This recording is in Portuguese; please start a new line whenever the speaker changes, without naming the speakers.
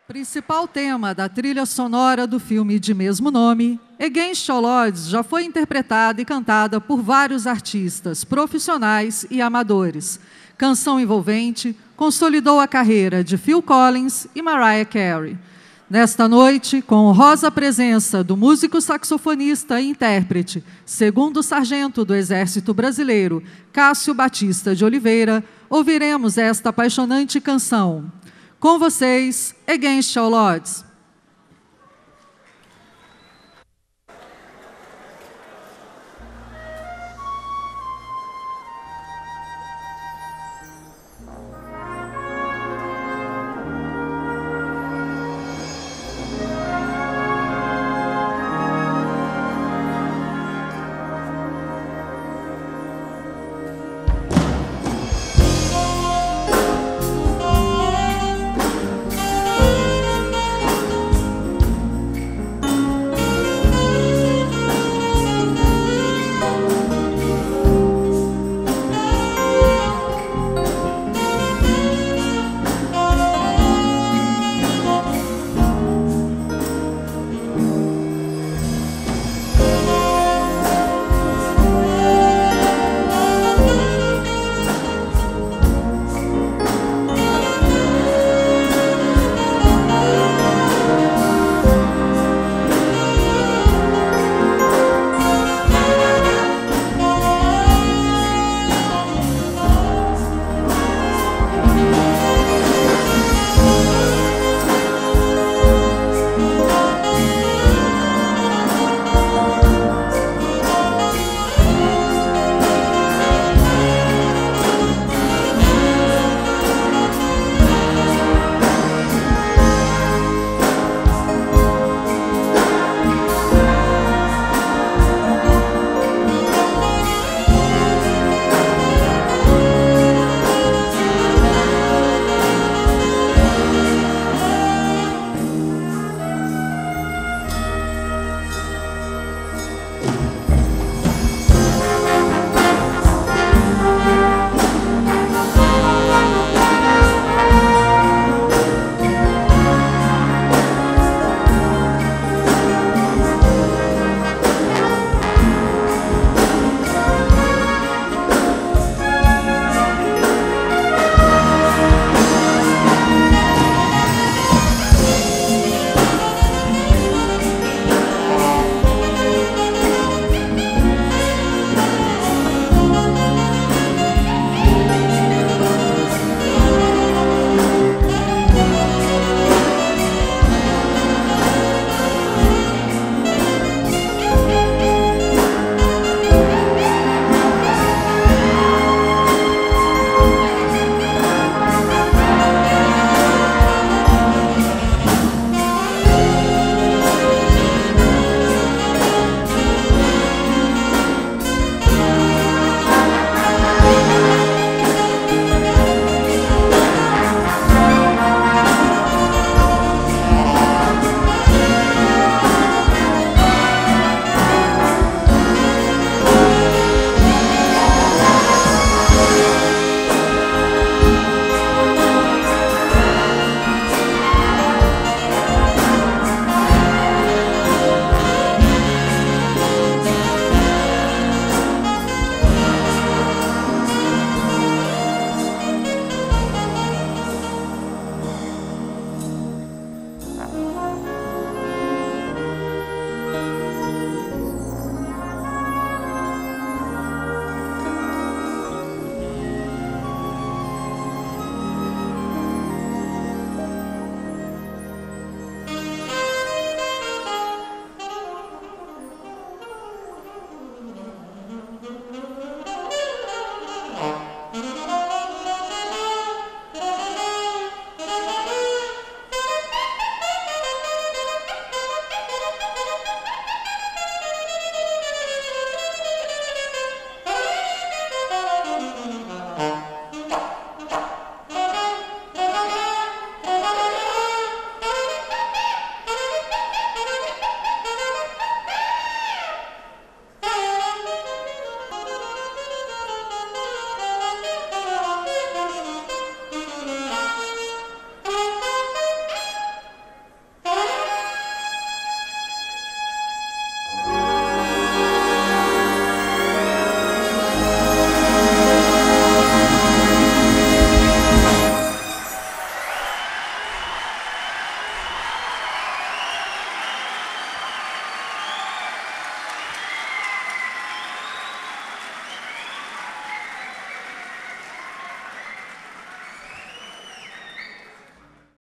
Principal tema da trilha sonora do filme de mesmo nome, Against All Odds já foi interpretada e cantada por vários artistas, profissionais e amadores. Canção envolvente, consolidou a carreira de Phil Collins e Mariah Carey. Nesta noite, com honrosa presença do músico saxofonista e intérprete, segundo sargento do Exército Brasileiro, Cássio Batista de Oliveira, ouviremos esta apaixonante canção. Com vocês, Against All Odds.